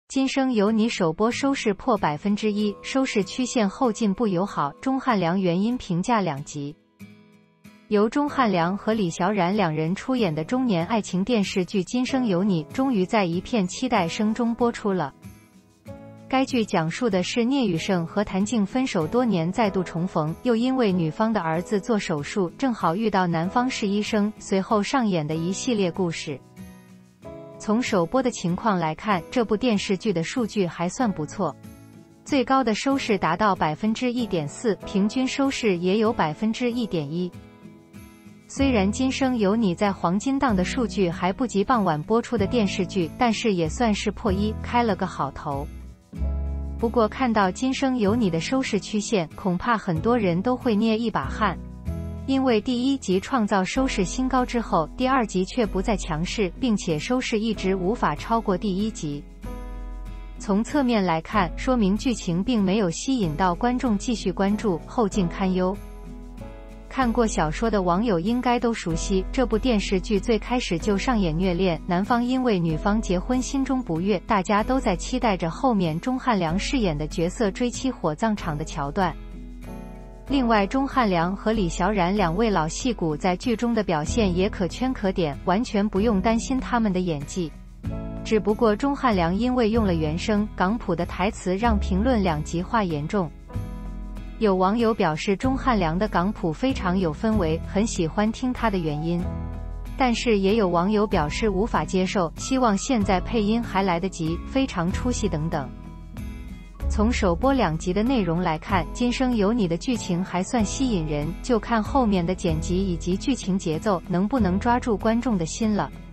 今生有你首播收视破1%，收视曲线后劲不友好，钟汉良原因评价2极。由钟汉良和李小冉两人出演的中年爱情电视剧《今生有你》终于在一片期待声中播出了。该剧讲述的是聂宇胜和谭静分手多年再度重逢，又因为女方的儿子做手术，正好遇到男方是医生，随后上演的一系列故事。从首播的情况来看，这部电视剧的数据还算不错，最高的收视达到1.4%，平均收视也有1.1%。虽然《今生有你》在黄金档的数据还不及傍晚播出的电视剧，但是也算是破1，开了个好头。不过看到《今生有你》的收视曲线，恐怕很多人都会捏一把汗。因为第1集创造收视新高之后，第2集却不再强势，并且收视一直无法超过第1集。从侧面来看，说明剧情并没有吸引到观众继续关注，后劲堪忧。看过小说的网友应该都熟悉，这部电视剧最开始就上演虐恋，男方因为女方结婚心中不悦，大家都在期待着后面钟汉良饰演的角色追妻火葬场的桥段。另外，钟汉良和李小冉两位老戏骨在剧中的表现也可圈可点，完全不用担心他们的演技。只不过钟汉良因为用了原声港普的台词，让评论2极化严重。有网友表示钟汉良的港普非常有氛围，很喜欢听他的原音。但是也有网友表示无法接受，希望现在配音还来得及，非常出戏等等。从首播2集的内容来看，《今生有你》的剧情还算吸引人，就看后面的剪辑以及剧情节奏能不能抓住观众的心了。